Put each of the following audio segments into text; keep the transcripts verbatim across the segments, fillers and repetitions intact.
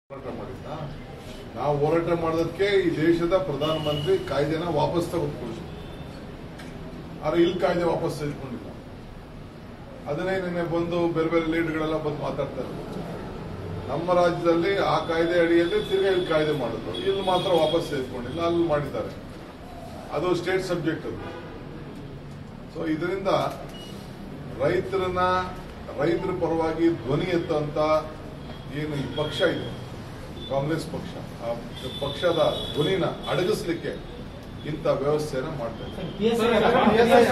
ಹೋರಾಟ ಮಾಡಿದ್ದ ನಾವು ಹೋರಾಟ ಮಾಡೋದಕ್ಕೆ ಈ ದೇಶದ ಪ್ರಧಾನಮಂತ್ರಿ ಕಾಯ್ದೆನ ವಾಪಸ್ ತೆಗೆದುಕೊಳ್ಳಿ. ಆದ್ರೆ ಇಲ್ಲಿ ಕಾಯ್ದೆ ವಾಪಸ್ ತೆಗೆದುಕೊಂಡಿಲ್ಲ. ಅದನ್ನೇ ನಿನ್ನೆ ಬಂದು ಬೇರೆ ಬೇರೆ ಲೀಡರ್ಗಳೆಲ್ಲ ಬಂದು ಮಾತಾಡ್ತಾರೆ. ನಮ್ಮ ರಾಜ್ಯದಲ್ಲಿ ಆ ಕಾಯ್ದೆ ಅಡಿಯಲ್ಲಿ ತಿರ್ಗಾ ಇಲ್ಲಿ ಕಾಯ್ದೆ ಮಾಡಿದ್ರು, ಇಲ್ಲಿ ಮಾತ್ರ ವಾಪಸ್ ತೆಗೆದುಕೊಂಡಿಲ್ಲ, ಅಲ್ಲಿ ಮಾಡಿದ್ದಾರೆ. ಅದು ಸ್ಟೇಟ್ ಸಬ್ಜೆಕ್ಟ್ ಅದು. ಸೊ ಇದರಿಂದ ರೈತರನ್ನ ರೈತರ ಪರವಾಗಿ ಧ್ವನಿ ಎತ್ತಂತ ಏನು ಈ ಪಕ್ಷ ಇದೆ, ಕಾಂಗ್ರೆಸ್ ಪಕ್ಷ, ಆ ಪಕ್ಷದ ಧ್ವನಿನ ಅಡಗಿಸ್ಲಿಕ್ಕೆ ಇಂಥ ವ್ಯವಸ್ಥೆಯನ್ನ ಮಾಡ್ತಾ ಇದ್ದಾರೆ.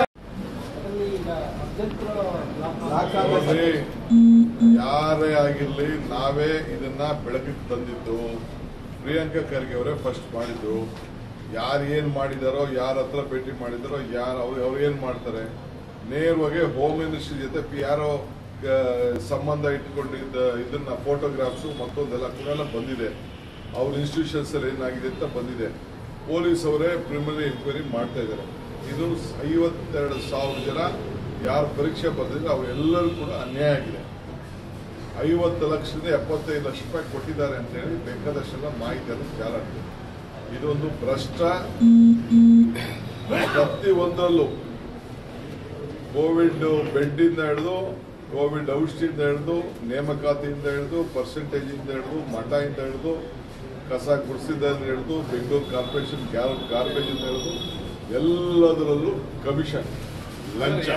ಯಾರೇ ಆಗಿರ್ಲಿ, ನಾವೇ ಇದನ್ನ ಬೆಳಕಿಗೆ ತಂದಿದ್ದು. ಪ್ರಿಯಾಂಕಾ ಖರ್ಗೆ ಅವರೇ ಫಸ್ಟ್ ಮಾಡಿದ್ದು. ಯಾರು ಏನ್ ಮಾಡಿದಾರೋ, ಯಾರ ಹತ್ರ ಭೇಟಿ ಮಾಡಿದಾರೋ, ಯಾರು ಅವ್ರು ಅವ್ರು ಏನ್ ಮಾಡ್ತಾರೆ, ನೇರವಾಗಿ ಹೋಮ್ ಮಿನಿಸ್ಟ್ರಿ ಜೊತೆ ಯಾರೋ ಸಂಬಂಧ ಇಟ್ಕೊಂಡಿದ್ದ ಇದನ್ನ ಫೋಟೋಗ್ರಾಫ್ಸ್ ಮತ್ತೊಂದೆಲ್ಲ ಕೂಡ ಬಂದಿದೆ. ಅವ್ರ ಇನ್ಸ್ಟಿಟ್ಯೂಷನ್ಸ್ ಅಲ್ಲಿ ಏನಾಗಿದೆ ಅಂತ ಬಂದಿದೆ. ಪೊಲೀಸ್ ಅವರೇ ಪ್ರಿಲಿಮಿನರಿ ಎಂಕ್ವೈರಿ ಮಾಡ್ತಾ ಇದ್ದಾರೆ. ಇದು ಐವತ್ತೆರಡು ಸಾವಿರ ಜನ ಯಾರು ಪರೀಕ್ಷೆ ಬರೆದಿದ್ರೆ ಅವರೆಲ್ಲರೂ ಕೂಡ ಅನ್ಯಾಯ ಆಗಿದೆ. ಐವತ್ತು ಲಕ್ಷದಿಂದ ಎಪ್ಪತ್ತೈದು ಲಕ್ಷ ರೂಪಾಯಿ ಕೊಟ್ಟಿದ್ದಾರೆ ಅಂತ ಹೇಳಿ ಬೇಕಾದಷ್ಟೆಲ್ಲ ಮಾಹಿತಿಯನ್ನು ಜಾರ ಆಗ್ತದೆ. ಇದೊಂದು ಭ್ರಷ್ಟ. ಪ್ರತಿ ಒಂದರಲ್ಲೂ ಕೋವಿಡ್ ಬೆಡ್ ಇಂದ ಹಿಡಿದು, ಕೋವಿಡ್ ಔಷಧಿಯಿಂದ ಹಿಡಿದು, ನೇಮಕಾತಿಯಿಂದ ಹಿಡಿದು, ಪರ್ಸೆಂಟೇಜ್ ಇಂದ ಹಿಡಿದು, ಮಠ ಇಂದ ಹಿಡಿದು, ಕಸ ಗುಡಿಸಿದಿಂದ ಹಿಡಿದು, ಬೆಂಗಳೂರು ಕಾರ್ಪೊರೇಷನ್ ಗಾರ್ಬೇಜ್ ಇಂದ ಹಿಡಿದು ಎಲ್ಲದರಲ್ಲೂ ಕಮಿಷನ್, ಲಂಚ.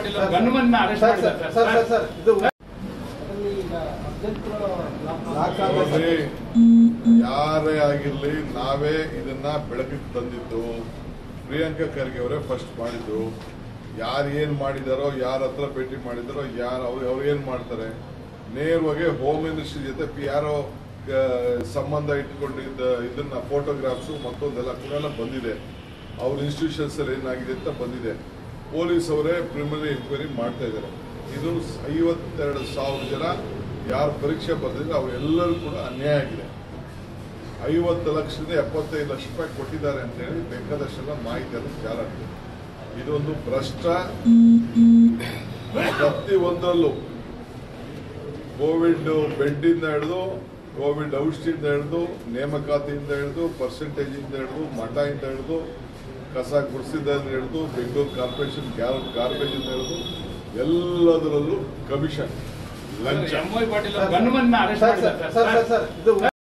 ಯಾರೇ ಆಗಿರ್ಲಿ, ನಾವೇ ಇದನ್ನ ಬೆಳಕಿಗೆ ತಂದಿದ್ದು. ಪ್ರಿಯಾಂಕಾ ಖರ್ಗೆ ಅವರೇ ಫಸ್ಟ್ ಮಾಡಿದ್ದು. ಯಾರು ಏನ್ ಮಾಡಿದಾರೋ, ಯಾರ ಹತ್ರ ಭೇಟಿ ಮಾಡಿದಾರೋ, ಯಾರು ಅವ್ರು ಅವ್ರು ಏನ್ ಮಾಡ್ತಾರೆ, ನೇರವಾಗಿ ಹೋಮ್ ಮಿನಿಸ್ಟ್ರಿ ಜೊತೆ ಯಾರೋ ಸಂಬಂಧ ಇಟ್ಕೊಂಡಿದ್ದ ಇದನ್ನ ಫೋಟೋಗ್ರಾಫ್ಸ್ ಮತ್ತೊಂದೆಲ್ಲ ಕೂಡ ಬಂದಿದೆ. ಅವ್ರ ಇನ್ಸ್ಟಿಟ್ಯೂಷನ್ಸ್ ಅಲ್ಲಿ ಏನಾಗಿದೆ ಅಂತ ಬಂದಿದೆ. ಪೊಲೀಸ್ ಅವರೇ ಪ್ರಿಲಿಮಿನರಿ ಎಂಕ್ವೈರಿ ಮಾಡ್ತಾ ಇದ್ದಾರೆ. ಇದು ಐವತ್ತೆರಡು ಸಾವಿರ ಜನ ಯಾರು ಪರೀಕ್ಷೆ ಬರೆದಿದ್ರೆ ಅವರೆಲ್ಲರೂ ಕೂಡ ಅನ್ಯಾಯ ಆಗಿದೆ. ಐವತ್ತು ಲಕ್ಷದಿಂದ ಎಪ್ಪತ್ತೈದು ಲಕ್ಷ ರೂಪಾಯಿ ಕೊಟ್ಟಿದ್ದಾರೆ ಅಂತ ಹೇಳಿ ಬೇಕಾದಷ್ಟೆಲ್ಲ ಮಾಹಿತಿಯನ್ನು ಜಾರ ಆಗ್ತದೆ. ಇದೊಂದು ಭ್ರಷ್ಟ. ಪ್ರತಿ ಒಂದರಲ್ಲೂ ಕೋವಿಡ್ ಬೆಡ್ ಇಂದ ಹಿಡಿದು, ಕೋವಿಡ್ ಔಷಧಿಯಿಂದ ಹಿಡಿದು, ನೇಮಕಾತಿಯಿಂದ ಹಿಡಿದು, ಪರ್ಸೆಂಟೇಜ್ ಇಂದ ಹಿಡಿದು, ಮಠ ಇಂದ ಹಿಡಿದು, ಕಸ ಗುಡಿಸಿದಿಂದ ಹಿಡಿದು, ಬೆಂಗಳೂರು ಕಾರ್ಪೊರೇಷನ್ ಗಾರ್ಬೇಜ್ ಇಂದ ಹಿಡಿದು ಎಲ್ಲದರಲ್ಲೂ ಕಮಿಷನ್, ಲಂಚ.